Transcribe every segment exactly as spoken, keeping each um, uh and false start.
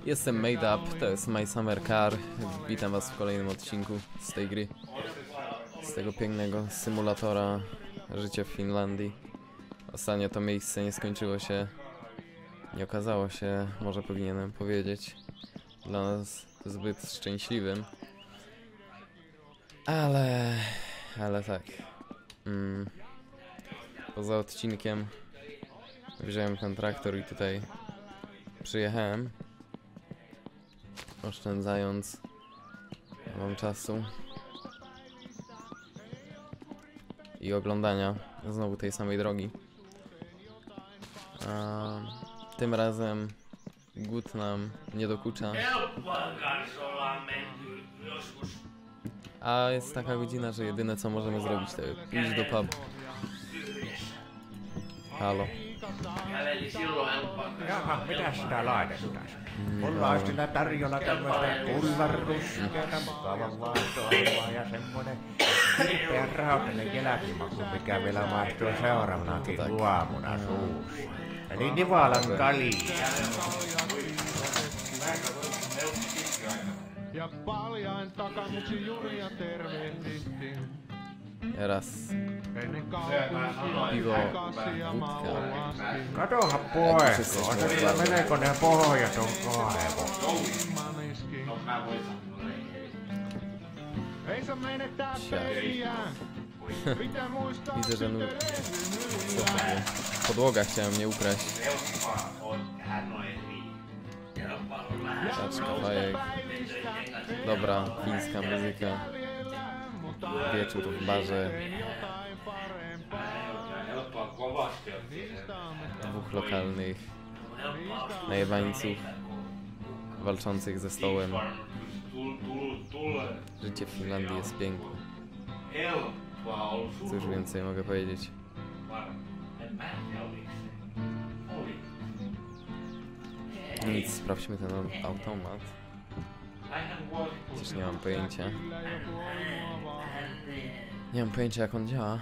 Jestem Made Up, to jest My Summer Car. Witam was w kolejnym odcinku z tej gry. Z tego pięknego symulatora życia w Finlandii. Ostatnio to miejsce nie skończyło się, nie okazało się, może powinienem powiedzieć, dla nas zbyt szczęśliwym. Ale... ale tak. Mm. Poza odcinkiem wziąłem ten traktor i tutaj przyjechałem, oszczędzając wam czasu i oglądania znowu tej samej drogi. A tym razem głód nam nie dokucza. A jest taka godzina, że jedyne co możemy zrobić to iść do pubu. Halo. Jaha, mitäs sitä laitettaisiin? Mulla olisi sillä tarjolla tämmöistä kullaruskeata, mukavan vaihtoehtoa ja semmonen hirveän rautainen jälkimaku, mikä vielä maistuu seuraavanakin luomuna suussa. Eli Nivalan kalia. Ja paljain takamuksi Julia tervehdisti. Raz. Ennen kaupunkia Pivo, kasia maulasti. Katohan poeko, se kyllä meneekö ne pohjat on kaivo. Maniski. Ei saa menettää peliään. Pitää muistaa Widzę, że nu... sitten Co to było? Podłoga chciałem mnie ukraść. Taczka, fajek. Dobra, fińska muzyka. Wieczór w barze. Dwóch lokalnych najebańców walczących ze stołem. Życie w Finlandii jest piękne. Cóż więcej mogę powiedzieć? Nic, sprawdźmy ten automat. Chociaż nie mam pojęcia. Nie mam pojęcia jak on działa.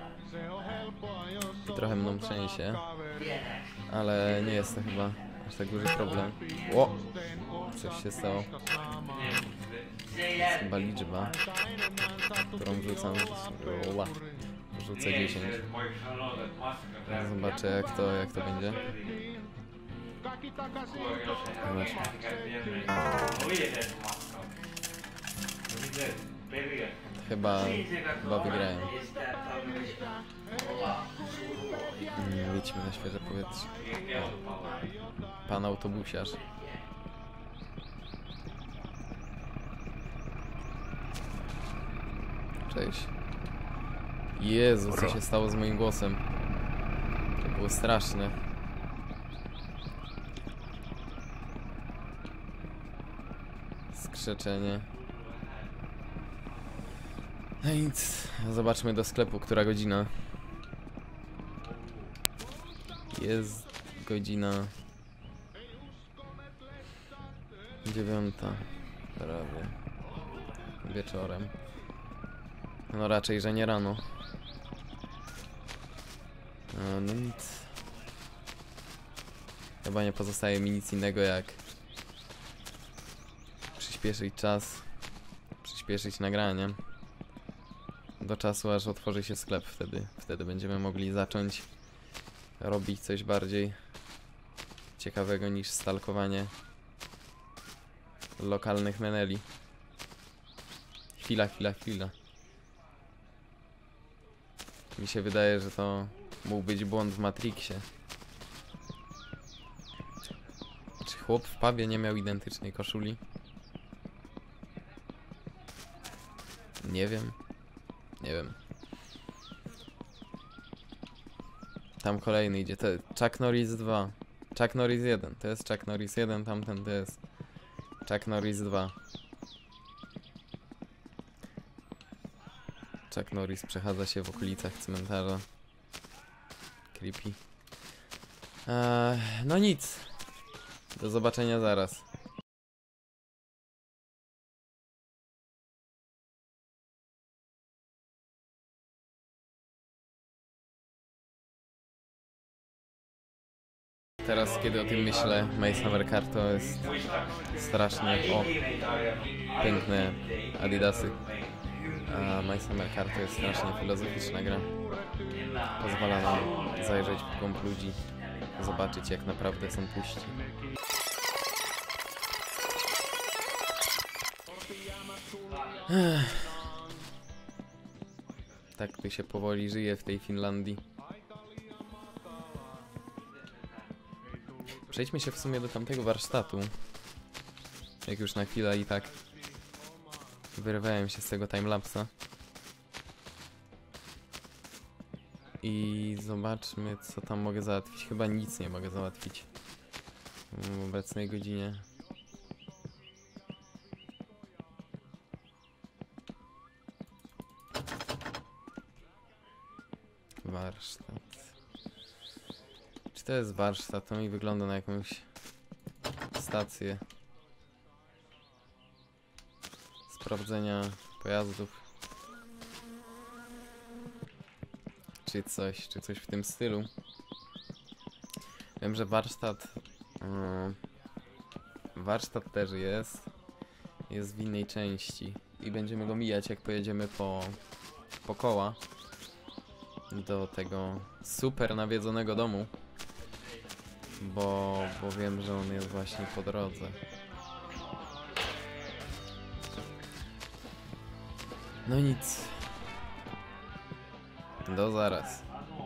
I trochę mną trzęsie. Ale nie jest to chyba aż tak duży problem. O! Coś się stało. Jest chyba liczba, którą wrzucam. Oła. Rzucę dziesięć. Zobaczę jak to, jak to będzie. Zobaczmy. Chyba, chyba wygrałem. Mm, Idźmy na świeże powietrze. O. Pan autobusiarz. Cześć. Jezu, co się stało z moim głosem? To było straszne. Skrzeczenie. No nic, zobaczmy do sklepu, która godzina. Jest godzina dziewiąta, prawie wieczorem. No raczej, że nie rano. No, no nic. Chyba nie pozostaje mi nic innego jak przyspieszyć czas, przyspieszyć nagranie do czasu, aż otworzy się sklep. Wtedy, wtedy będziemy mogli zacząć robić coś bardziej ciekawego niż stalkowanie lokalnych meneli. Chwila, chwila, chwila. Mi się wydaje, że to mógł być błąd w Matrixie. Czy chłop w pubie nie miał identycznej koszuli? Nie wiem. Nie wiem. Tam kolejny idzie. To Chuck Norris dwa. Chuck Norris jeden. To jest Chuck Norris jeden. Tamten to jest Chuck Norris dwa. Chuck Norris przechadza się w okolicach cmentarza. Creepy. Eee, no nic. Do zobaczenia zaraz. teraz kiedy o tym myślę, My Summer Car to jest strasznie o piękne Adidasy. A My Summer Car to jest strasznie filozoficzna gra. Pozwala nam zajrzeć w głąb ludzi, zobaczyć jak naprawdę są puści. Ech. Tak tu się powoli żyje w tej Finlandii. Przejdźmy się w sumie do tamtego warsztatu. Jak już na chwilę i tak wyrywałem się z tego timelapsa. I zobaczmy co tam mogę załatwić. Chyba nic nie mogę załatwić w obecnej godzinie. Warsztat. Czy to jest warsztat? To mi wygląda na jakąś stację sprawdzenia pojazdów. Czy coś, czy coś w tym stylu. Wiem, że warsztat... Yy, warsztat też jest. Jest w innej części. I będziemy go mijać jak pojedziemy po, po koła. Do tego super nawiedzonego domu. Bo, bo wiem, że on jest właśnie po drodze. No nic. Do zaraz.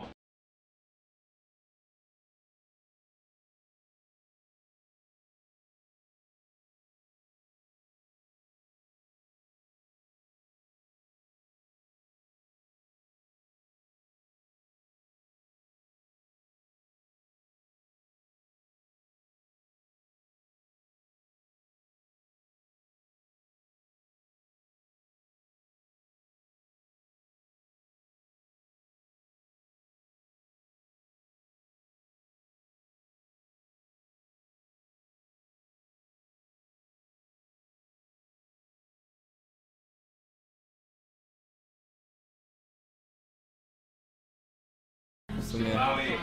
W sumie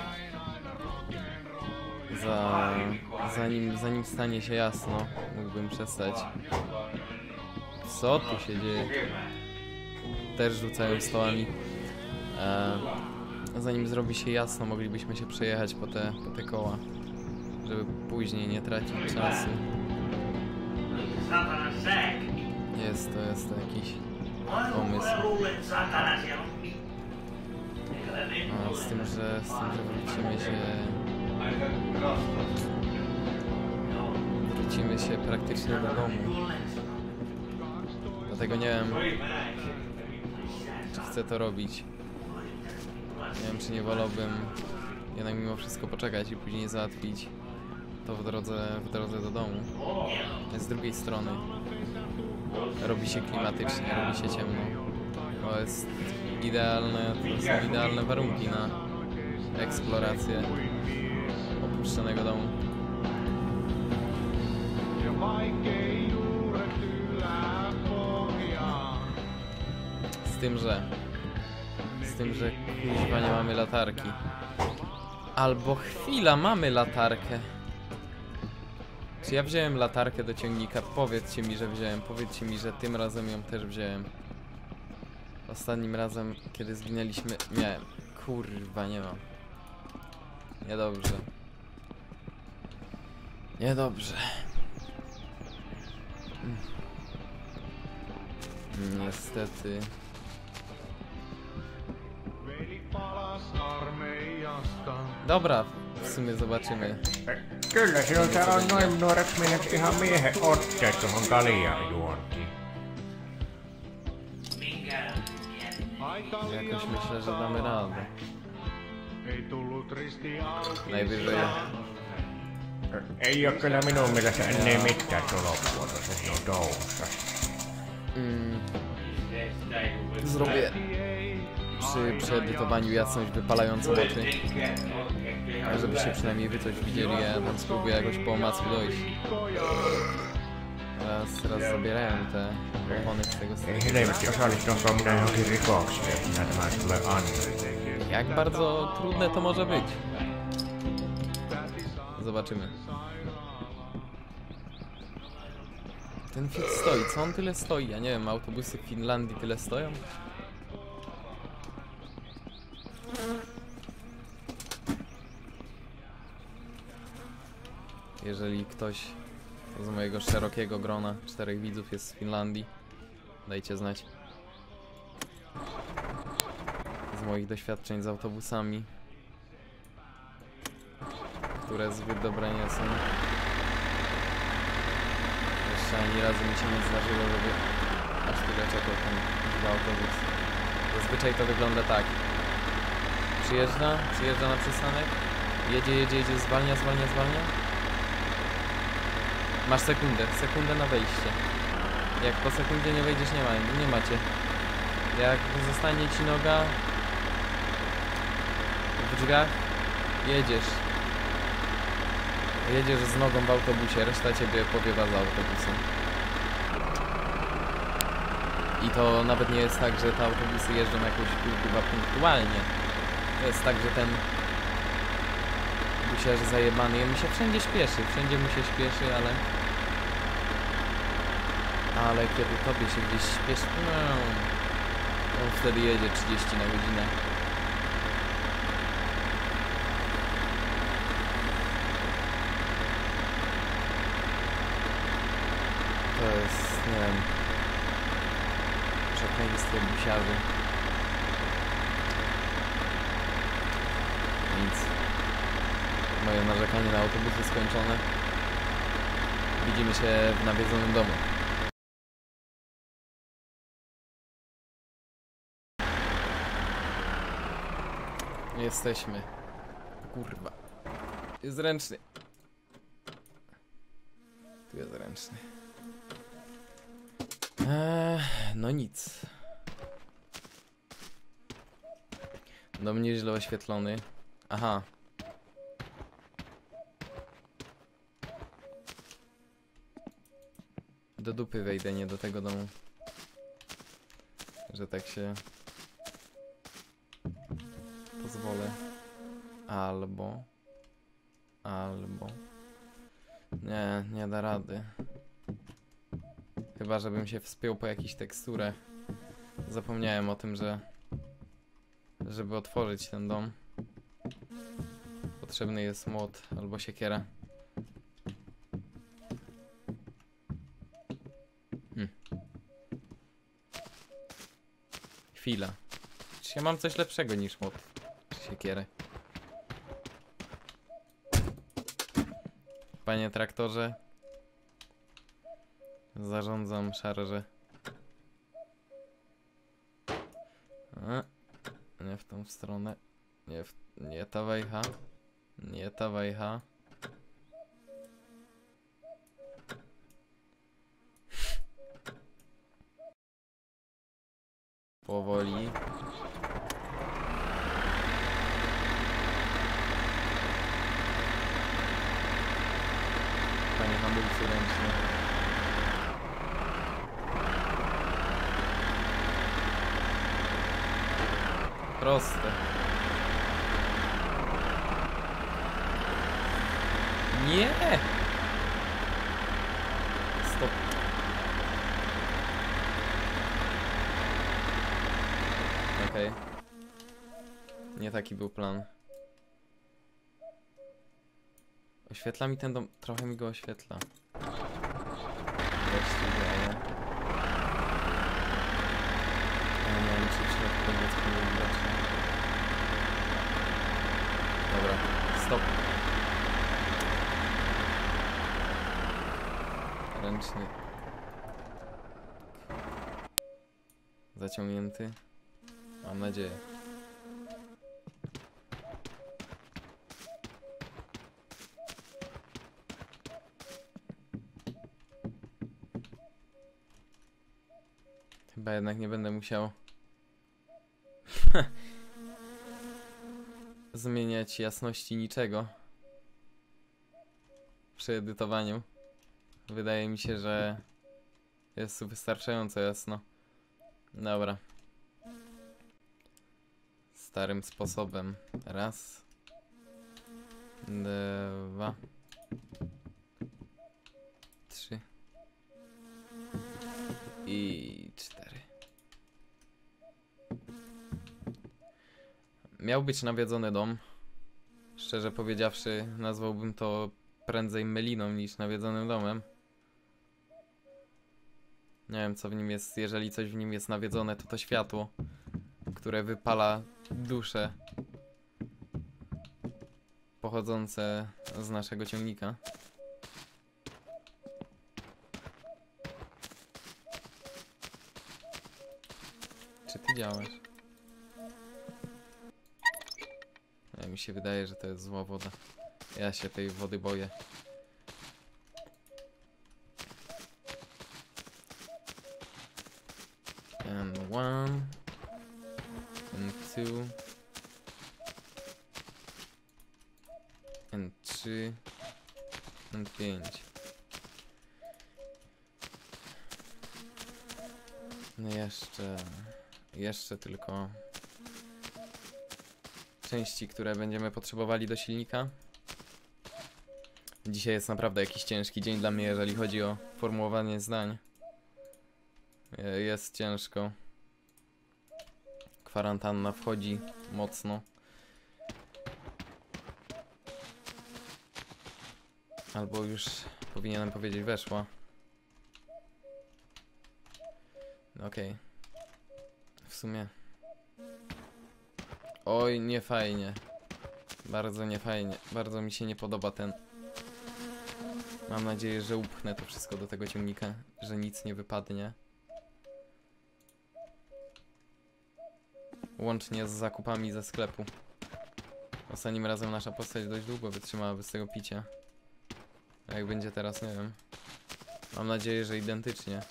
za, zanim, zanim stanie się jasno, mógłbym przestać. Co tu się dzieje? Też rzucają stołami. E, zanim zrobi się jasno, moglibyśmy się przejechać po te, po te koła, żeby później nie tracić czasu. Jest to, jest to jakiś pomysł. A, z tym, że, z tym, że wrócimy się... Wrócimy się praktycznie do domu. Dlatego nie wiem, czy chcę to robić. Nie wiem, czy nie wolałbym jednak mimo wszystko poczekać i później załatwić to w drodze, w drodze do domu. Z drugiej strony robi się klimatycznie, robi się ciemno. To jest idealne, to są idealne warunki na eksplorację opuszczonego domu. Z tym, że z tym, że kuźwa nie mamy latarki. Albo chwila, mamy latarkę. Czy ja wziąłem latarkę do ciągnika? Powiedzcie mi, że wziąłem. Powiedzcie mi, że tym razem ją też wziąłem. Ostatnim razem, kiedy zginęliśmy, miałem. Kurwa, nie mam. Niedobrze. Niedobrze. Niestety. Dobra, w sumie zobaczymy. Kyllä sinulta on noin nuoreksi mieheksi ihan miehen otteet tuohon kaljaan juontiin. Jakoś myślę, że damy radę. Ei tullut risti auki. Najwyżej. Ei oo kyllä minun mielestä enää mitään tulopuolta se on touhussa. Mm, zrobię przy przeedytowaniu jasność wypalającą oczy. A żeby się przynajmniej wy coś widzieli, ja tam spróbuję jakoś po omacku dojść. Raz, raz zabierają te opony z tego Ei helvetti osallistunko minä johonkin rikokseen, jos minä tämän tulee antaa. Jak bardzo trudne to może być? zobaczymy. Ten fit stoi, co on tyle stoi? Ja nie wiem, autobusy w Finlandii tyle stoją? Jeżeli ktoś z mojego szerokiego grona czterech widzów jest z Finlandii, dajcie znać. Z moich doświadczeń z autobusami, które zbyt dobre nie są. Jeszcze ani razu mi się nie zdarzyło, żeby aż tyle czekał ten autobus. Zazwyczaj to wygląda tak. Przyjeżdża, przyjeżdża na przystanek, jedzie, jedzie, jedzie, zwalnia, zwalnia, zwalnia. Masz sekundę, sekundę na wejście. Jak po sekundzie nie wejdziesz, nie ma, nie macie. Jak zostanie ci noga w drzwiach, jedziesz. Jedziesz z nogą w autobusie, reszta ciebie powiewa za autobusem. I to nawet nie jest tak, że te autobusy jeżdżą jakoś kurwa punktualnie. To jest tak, że ten busiarz zajebany, on mi się wszędzie śpieszy, wszędzie mu się śpieszy, ale... Ale kiedy tobie się gdzieś śpieszy, no... On wtedy jedzie trzydzieści na godzinę. To jest, nie wiem, przekleństwo busiarzy. Nic. Moje narzekanie na autobusy skończone. Widzimy się w nawiedzonym domu. Jesteśmy. Kurwa. Jest ręczny. Tu jest ręczny. Eee, no nic. Dom nieźle oświetlony. Aha. Do dupy wejdę, nie do tego domu. Że tak się pozwolę. Albo Albo Nie, nie da rady. Chyba żebym się wspiął po jakiejś teksturę. Zapomniałem o tym, że żeby otworzyć ten dom potrzebny jest młot albo siekiera. Hmm. Chwila. Czy ja mam coś lepszego niż młot czy siekierę? Panie traktorze, zarządzam szarże. A, nie w tą stronę. Nie, w, nie ta wejcha. Nie ta wejcha. Powoli. Panie hamulcu ręczne. Proste. Nie! Stop. Okej. Okay. Nie taki był plan. Oświetla mi ten dom... Trochę mi go oświetla. Właściwie, ale... Ja nie wiem, czy w środku będzie cokolwiek widać. Dobra, stop. Ręczny. Zaciągnięty. Mam nadzieję. Chyba jednak nie będę musiał zmieniać jasności niczego przy edytowaniu. Wydaje mi się, że jest wystarczająco jasno. Dobra. Starym sposobem. Raz. Dwa. Trzy. I cztery. Miał być nawiedzony dom. Szczerze powiedziawszy, nazwałbym to prędzej myliną niż nawiedzonym domem. Nie wiem, co w nim jest. Jeżeli coś w nim jest nawiedzone, to to światło, które wypala duszę pochodzące z naszego ciągnika. Czy ty działasz? Ja, mi się wydaje, że to jest zła woda. Ja się tej wody boję. And one, and two, and trzy, and pięć. No jeszcze, jeszcze tylko części, które będziemy potrzebowali do silnika. Dzisiaj jest naprawdę jakiś ciężki dzień dla mnie, jeżeli chodzi o formułowanie zdań. Jest ciężko. Kwarantanna wchodzi mocno. Albo już powinienem powiedzieć weszła. Okej. Okay. W sumie. Oj, nie fajnie. Bardzo nie fajnie. Bardzo mi się nie podoba ten. Mam nadzieję, że upchnę to wszystko do tego ciągnika, że nic nie wypadnie. Łącznie z zakupami ze sklepu. Ostatnim razem nasza postać dość długo wytrzymała bez tego picia. A jak będzie teraz, nie wiem. Mam nadzieję, że identycznie.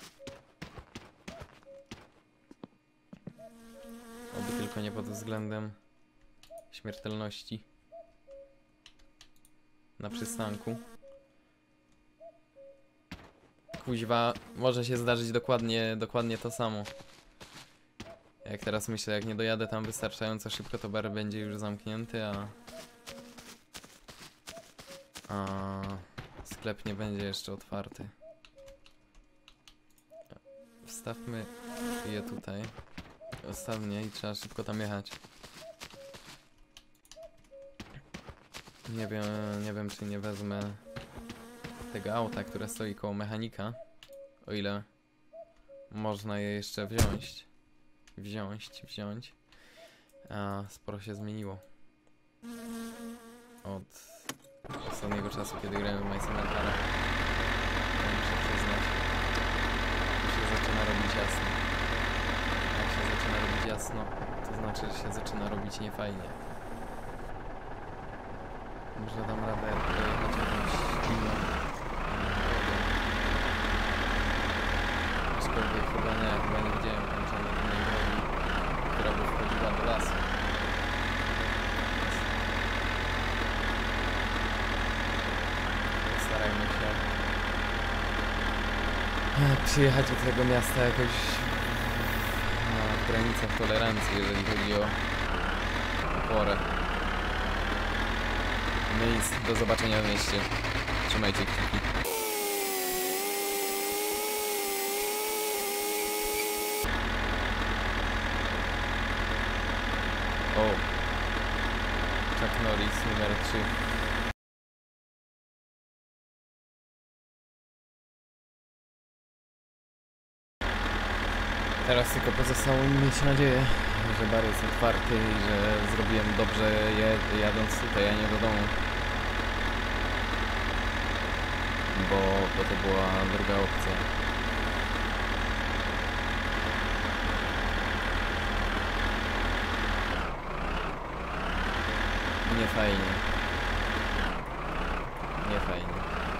Oby tylko nie pod względem śmiertelności na przystanku. Kuźwa, może się zdarzyć dokładnie, dokładnie to samo. Jak teraz myślę, jak nie dojadę tam wystarczająco szybko, to bar będzie już zamknięty, a... A... sklep nie będzie jeszcze otwarty. Wstawmy je tutaj. Ostatnie i trzeba szybko tam jechać. Nie wiem, nie wiem czy nie wezmę tego auta, które stoi koło mechanika. O ile można je jeszcze wziąć. Wziąć, wziąć. A sporo się zmieniło. Od ostatniego czasu, kiedy grałem w My Summer Car. Muszę przyznać. Tu się zaczyna robić jasno. Jak się zaczyna robić jasno, to znaczy, że się zaczyna robić niefajnie. Może dam radę dojechać jakąś inną drogą. Aczkolwiek chyba nie, chyba nie widziałem kończonej innej drogi, która by wchodziła do lasu. Starajmy się przyjechać do tego miasta jakoś na granicach tolerancji, jeżeli chodzi o porę. No i nic, do zobaczenia w mieście. Trzymajcie kciuki. O! Chuck Norris numer trzy. Teraz tylko pozostało mi mieć nadzieję, że bar jest otwarty i że zrobiłem dobrze je, jadąc tutaj, a nie do domu. Bo, bo to była druga opcja. Nie fajnie. Nie fajnie.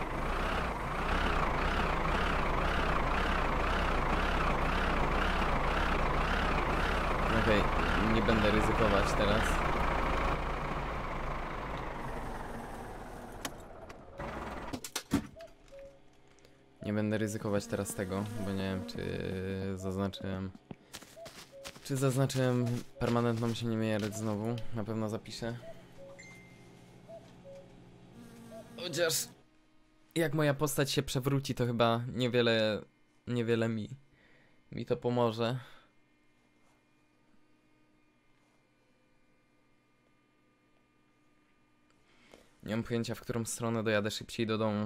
Okej, okay, nie będę ryzykować teraz. Nie będę ryzykować teraz tego, bo nie wiem, czy zaznaczyłem... Czy zaznaczyłem permanentną śmierć znowu? Na pewno zapiszę. Chociaż jak moja postać się przewróci, to chyba niewiele, niewiele mi, mi to pomoże. Nie mam pojęcia, w którą stronę dojadę szybciej do domu.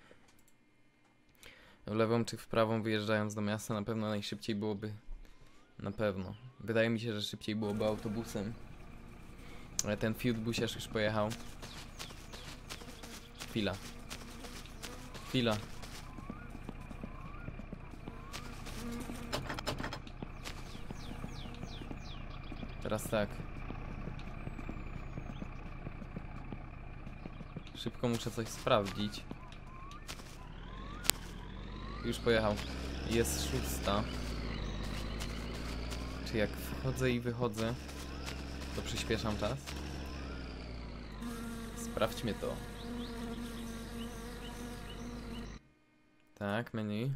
W lewą czy w prawą, wyjeżdżając do miasta, na pewno najszybciej byłoby... Na pewno. Wydaje mi się, że szybciej byłoby autobusem. Ale ten fiut busiarz już pojechał. Chwila. Chwila. Teraz tak. Szybko muszę coś sprawdzić. Już pojechał. Jest szósta. Czy jak wchodzę i wychodzę, to przyspieszam czas? Sprawdźmy to. Tak, menu.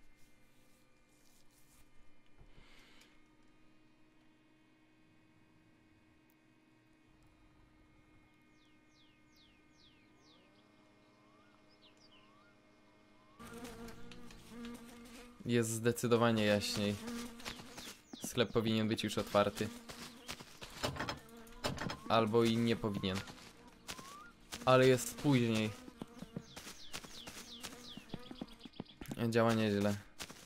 Jest zdecydowanie jaśniej. Sklep powinien być już otwarty. Albo i nie powinien. Ale jest później. Działa nieźle.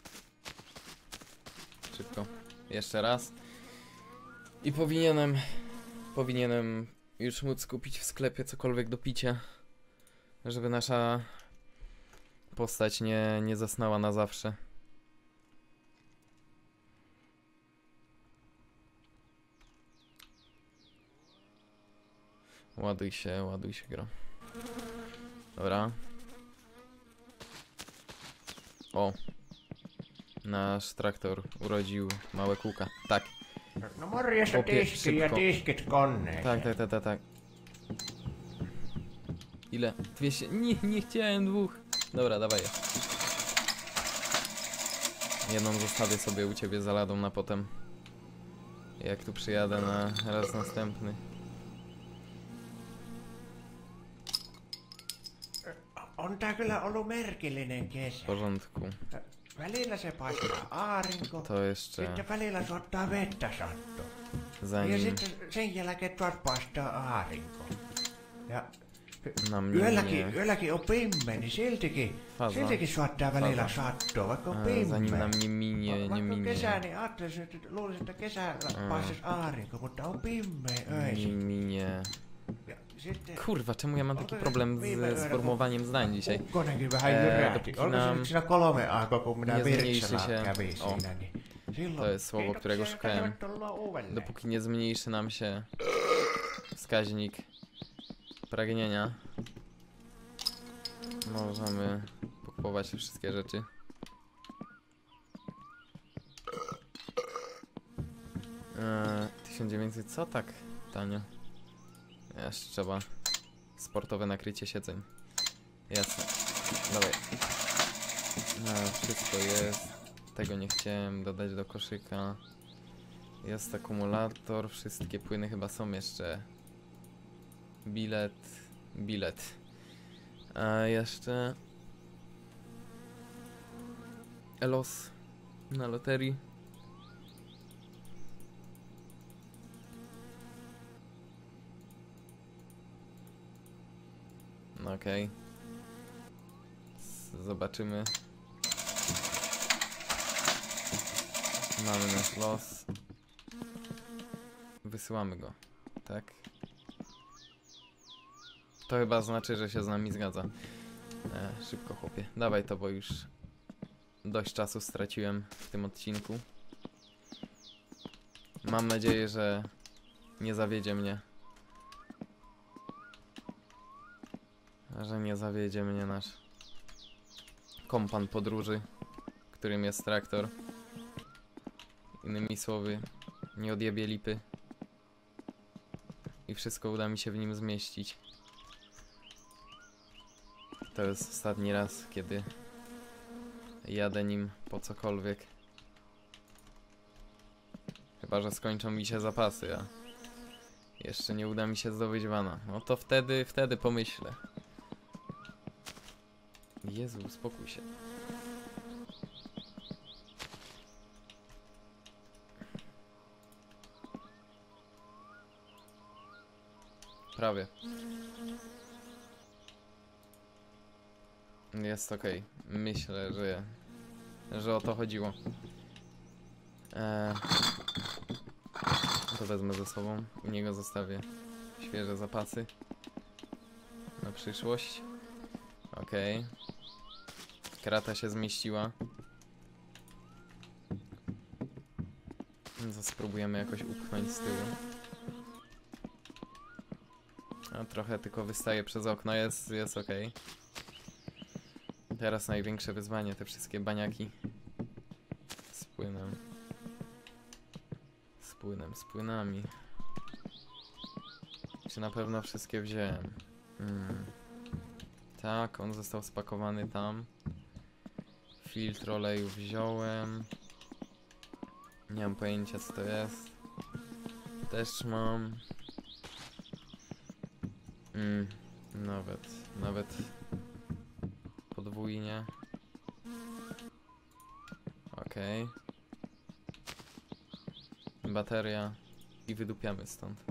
Szybko. Jeszcze raz. I powinienem... Powinienem już móc kupić w sklepie cokolwiek do picia. Żeby nasza postać nie, nie zasnęła na zawsze. Ładuj się, ładuj się, gra. Dobra. O. Nasz traktor urodził małe kółka. Tak. No morjesta Opie, tiski ja szybko. tiskit koneeseen. Tak, tak, tak, tak, tak. Ile? dwieście? Nie, nie chciałem dwóch. Dobra, dawaj je. Jedną zostawię sobie u ciebie za ladą na potem. Jak tu przyjadę na raz następny. On tää kyllä ollut merkillinen W kesä. porządku. Välillä se paistaa aurinko, To jeszcze sitten välillä tuottaa vettä satto. Ja zanim sitten sen jälkeen tuot paistaa aurinko. Ja na mnie yölläkin, nie... yölläkin on pimeä, niin siltikin, Faza. siltikin saattaa välillä Faza. sattua, vaikka on A, pimeä. zanim na mnie minie, nie Vaikka on minie. kesä, niin ajattelisin, että luulisin, että kesällä A. paistaisi aurinko, mutta on pimeä Nie öisin. minie. Ja sitten Kurwa, czemu ja mam taki problem z sformułowaniem zdań dzisiaj? ukkonenkin vähän Ää, jyrähti. dopóki Oliko se nam nyt siinä kolme aikaa, kun minä nie zmniejszy Virksellä się- kävin o. siinä, niin silloin... To jest słowo, którego Kiitoksia, szukałem. tervetuloa uudelleen. Dopóki nie zmniejszy nam się wskaźnik pragnienia, możemy pokupować te wszystkie rzeczy. Eee, tysiąc dziewięćset, co tak tanio? Jeszcze trzeba sportowe nakrycie siedzeń. Jasne. Dawaj. No, wszystko jest. Tego nie chciałem dodać do koszyka. Jest akumulator, wszystkie płyny chyba są jeszcze. Bilet, bilet. A jeszcze los na loterii. No okej. Okay. Zobaczymy. Mamy nasz los. Wysyłamy go, tak? To chyba znaczy, że się z nami zgadza. E, szybko, chłopie. Dawaj to, bo już dość czasu straciłem w tym odcinku. Mam nadzieję, że nie zawiedzie mnie. Że nie zawiedzie mnie nasz kompan podróży, którym jest traktor. Innymi słowy, nie odjebie lipy. I wszystko uda mi się w nim zmieścić. To jest ostatni raz, kiedy jadę nim po cokolwiek. Chyba że skończą mi się zapasy, a jeszcze nie uda mi się zdobyć vana. No to wtedy, wtedy pomyślę. Jezu, uspokój się. Prawie. Jest okej. Okay. Myślę, że, że o to chodziło. Eee, to wezmę ze sobą. U niego zostawię świeże zapasy na przyszłość. Okej. Okay. Krata się zmieściła. To spróbujemy jakoś upchnąć z tyłu. A trochę tylko wystaje przez okno, jest, jest ok. Teraz największe wyzwanie, te wszystkie baniaki z płynem. Z płynem, z płynami. Czy na pewno wszystkie wziąłem? Hmm. Tak, on został spakowany tam. Filtr oleju wziąłem. Nie mam pojęcia co to jest. Też mam. Mm, nawet, nawet podwójnie. Okej. Okay. Bateria i wydupiamy stąd.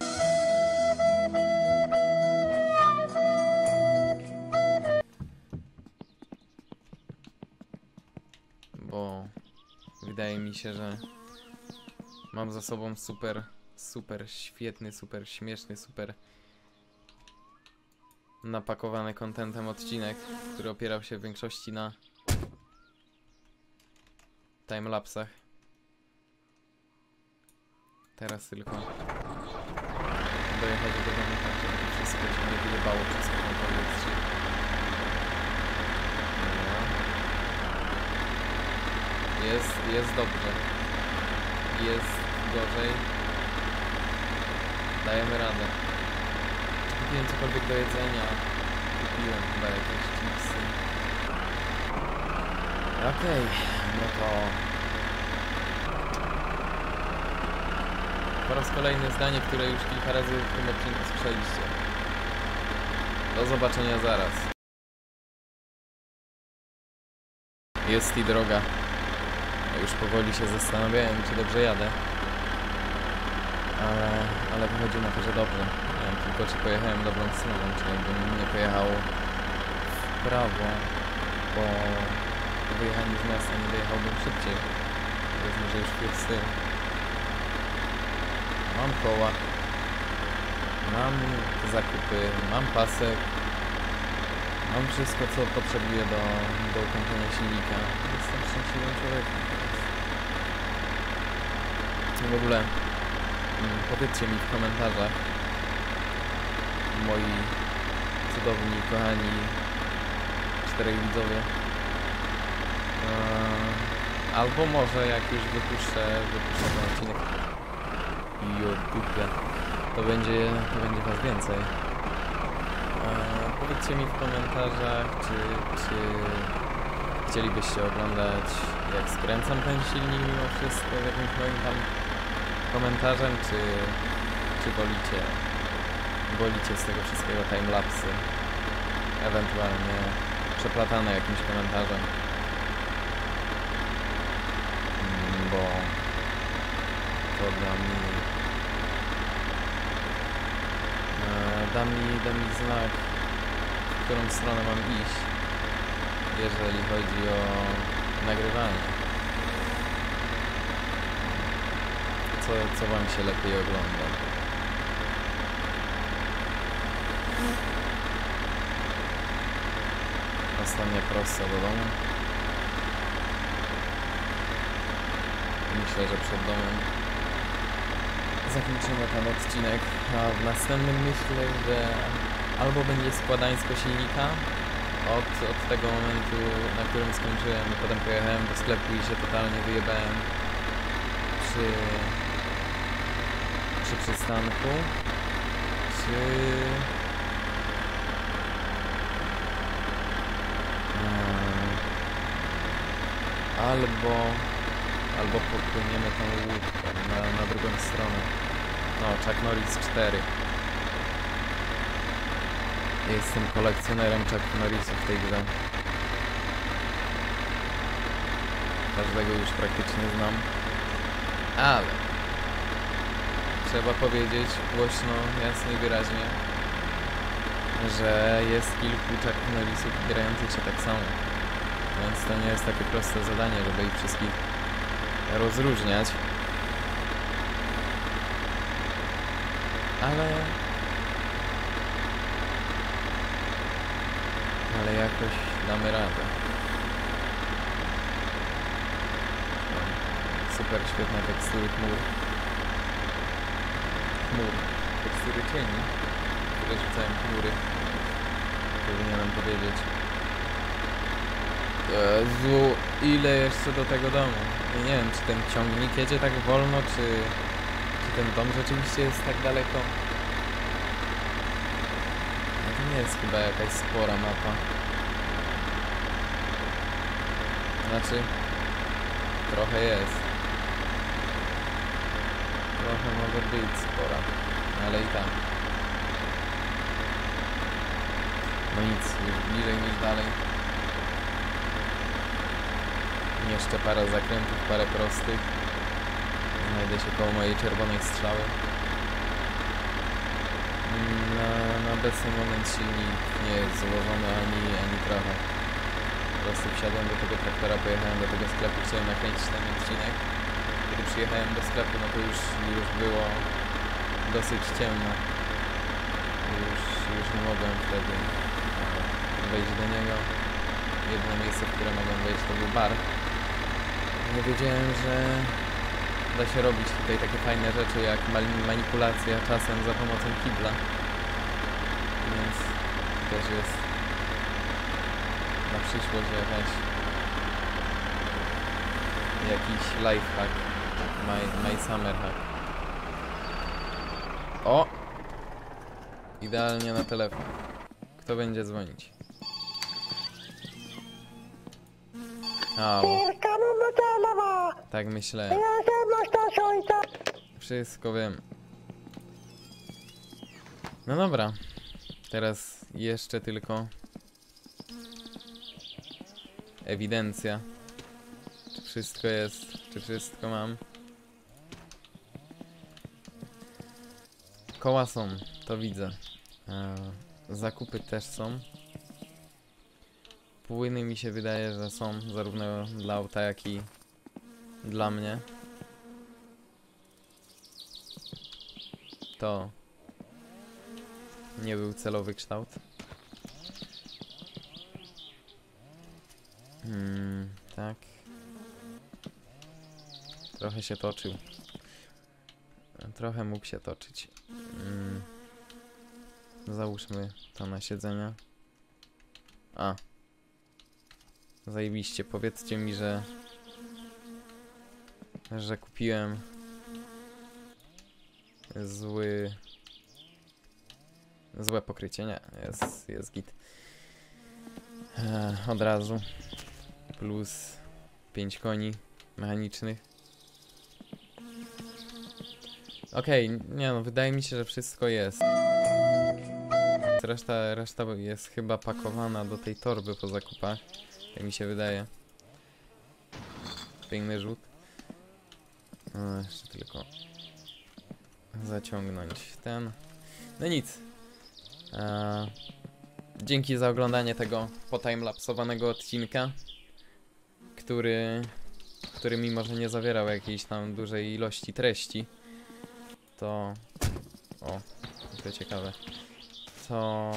Bo wydaje mi się, że mam za sobą super, super świetny, super śmieszny, super napakowany kontentem odcinek, który opierał się w większości na timelapsach. Teraz tylko dojechać do domu tak, żeby to wszystko się nie wyjebało przez jakąkolwiek strzał. Jest, jest dobrze. Jest gorzej. Dajemy radę. Kupiłem cokolwiek do jedzenia. Kupiłem chyba jakieś chipsy. Okej, okay, no to... Po raz kolejny zdanie, które już kilka razy w tym odcinku słyszeliście. Do zobaczenia zaraz. Jest i droga. Ja już powoli się zastanawiałem, czy dobrze jadę. Ale, ale wychodzi na to, że dobrze. Nie wiem tylko, czy pojechałem dobrą stroną, czy jakbym nie pojechał w prawo, bo po wyjechaniu z miasta nie dojechałbym szybciej. Powiedzmy, że już chwilę z tyłu. Mam koła, mam zakupy, mam pasek, mam wszystko, co potrzebuję do, do ukończenia silnika. Jestem szczęśliwym człowiekiem. W ogóle powiedzcie mi w komentarzach, moi cudowni, kochani czterech widzowie, eee, albo może jak już wypuszczę, wypuszczę ten odcinek YouTube, to będzie, to będzie was więcej. Eee, powiedzcie mi w komentarzach, czy, czy chcielibyście oglądać, jak skręcam ten silnik mimo wszystko z jakimś moim tam komentarzem, czy, czy wolicie, wolicie z tego wszystkiego timelapsy, ewentualnie przeplatane jakimś komentarzem, mm, bo to da mi, e, da mi, da mi znak, w którą stronę mam iść, jeżeli chodzi o nagrywanie. Co, co wam się lepiej ogląda? Ostatnia prosta do domu. Myślę, że przed domem zakończymy ten odcinek, a w następnym myślę, że albo będzie składańsko silnika od, od tego momentu, na którym skończyłem, i potem pojechałem do sklepu i się totalnie wyjebałem przy przy przystanku, czy hmm. albo albo popłyniemy tą łódką na, na drugą stronę. No, Chuck Norris cztery. Jestem kolekcjonerem Chuck Norrisów w tej grze. każdego już praktycznie znam. Ale trzeba powiedzieć głośno, jasno i wyraźnie, że jest kilku Chuck Norrisów grających się tak samo. Więc to nie jest takie proste zadanie, żeby ich wszystkich rozróżniać. Ale... Ale jakoś damy radę. No, super świetne tekstury chmur. Chmur. Tekstury cieni, które rzucają chmury. Powinienem powiedzieć. Jezu, ile jeszcze do tego domu? Ja nie wiem, czy ten ciągnik jedzie tak wolno, czy, czy ten dom rzeczywiście jest tak daleko. No to nie jest chyba jakaś spora mapa. Znaczy, trochę jest. Trochę może być spora, ale i tak. No nic, już bliżej niż dalej. Jeszcze parę zakrętów, parę prostych. Znajdę się koło mojej czerwonej strzały. Na, na obecny moment silnik nie jest złożony ani, ani trochę. Po prostu wsiadłem do tego traktora, pojechałem do tego sklepu, chciałem nakręcić ten odcinek. Kiedy przyjechałem do sklepu, no to już, już było dosyć ciemno. Już, już nie mogłem wtedy wejść do niego. Jedyne miejsce, w które mogłem wejść, to był bar. Nie wiedziałem, że da się robić tutaj takie fajne rzeczy jak manipulacja czasem za pomocą kibla. Więc też jest na przyszłość jakaś jakiś lifehack. My, my summer hack. O! Idealnie na telefon. Kto będzie dzwonić? Halo. Tak myślałem. Wszystko wiem. No dobra. Teraz jeszcze tylko ewidencja. Czy wszystko jest? Czy wszystko mam? Koła są, to widzę. Eee, zakupy też są. Płyny mi się wydaje, że są zarówno dla auta, jak i dla mnie. To nie był celowy kształt. Hmm, tak. Trochę się toczył. Trochę mógł się toczyć. Hmm. Załóżmy to na siedzenie. A. Zajebiście. Powiedzcie mi, że że kupiłem zły złe pokrycie. Nie, jest, jest git. E, od razu. Plus pięć koni mechanicznych. Okej, okay, nie no, wydaje mi się, że wszystko jest. Reszta, reszta jest chyba pakowana do tej torby po zakupach. Tak mi się wydaje. Piękny rzut. No, jeszcze tylko zaciągnąć ten. No nic. Eee, dzięki za oglądanie tego potimelapsowanego odcinka, który, który mimo że nie zawierał jakiejś tam dużej ilości treści, to... O, to ciekawe. To...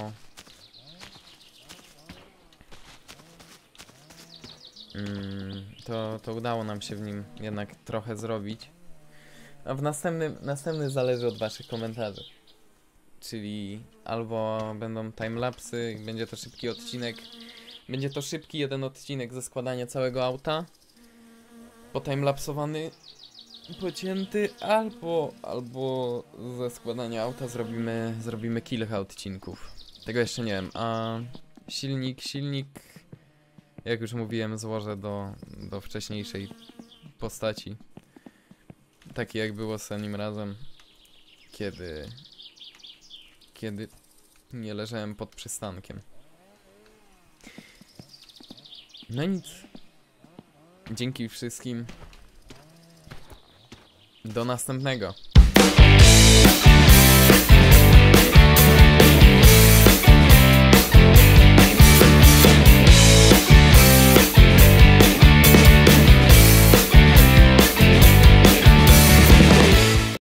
Mm, to, to udało nam się w nim jednak trochę zrobić. A w następnym, następny zależy od waszych komentarzy. Czyli albo będą timelapsy, będzie to szybki odcinek. Będzie to szybki jeden odcinek ze składania całego auta. Potimelapsowany, pocięty, albo, albo ze składania auta zrobimy, zrobimy kilka odcinków. Tego jeszcze nie wiem. A silnik, silnik, jak już mówiłem, złożę do, do wcześniejszej postaci. Taki jak było z nim razem, kiedy, kiedy nie leżałem pod przystankiem. No nic. Dzięki wszystkim. Do następnego.